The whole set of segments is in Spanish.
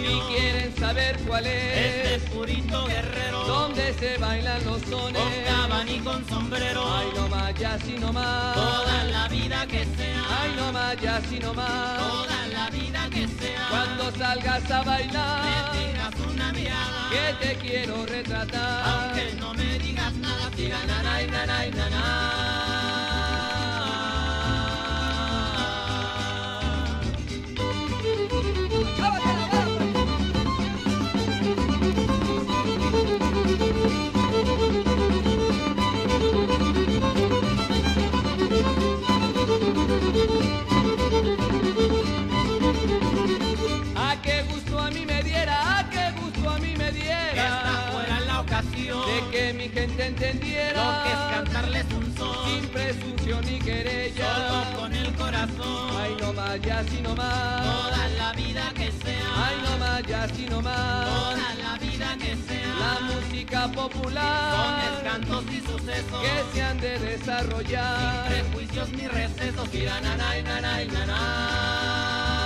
Si quieren saber cuál Este es, purito guerrero, donde se bailan los sones, con gabán y con sombrero, ay no más, ya así no más, toda la vida que sea, ay no más, ya así no más, toda la vida que sea. cuando salgas a Me bailar, digas una mirada, que te quiero retratar, aunque no me digas nada, tira nanay, nanay, nanay. A qué gusto a mí me diera, a qué gusto a mí me que esta fuera diera, la ocasión, de que mi gente entendiera lo que es cantarles un son, sin presunción ni querella. solo con el corazón, Ay no más, ya así no más, toda la vida que sea, ay no más, ya así no más. toda la vida que sea, La música popular, sones, cantos y sucesos, que se han de sin desarrollar. prejuicios ni recesos, Tira nanay, nanay, nanay.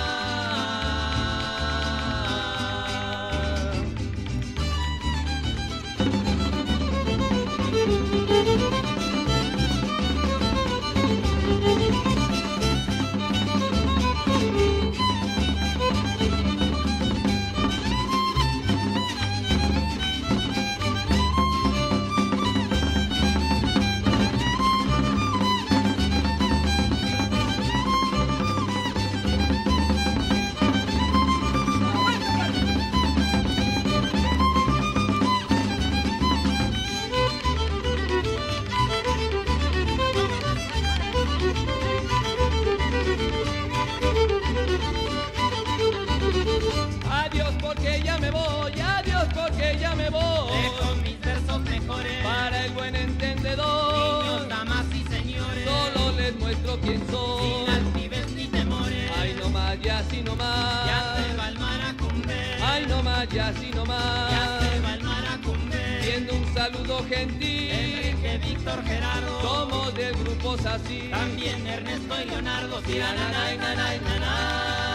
Adiós porque ya me voy, adiós porque ya me voy. dejo mis versos mejores, Para el buen niños, entendedor, damas y señores, solo les muestro quién sin soy. altivez ni temores, Ay no más, ya así no ya más. se va el maracumbe, Ay no más, ya así no ya más. se va el maracumbe, Siendo un saludo gentil, Enrique, Víctor, Gerardo, somos del grupo Sací. también Ernesto y Leonardo, Tira nanay, nanay, nanay.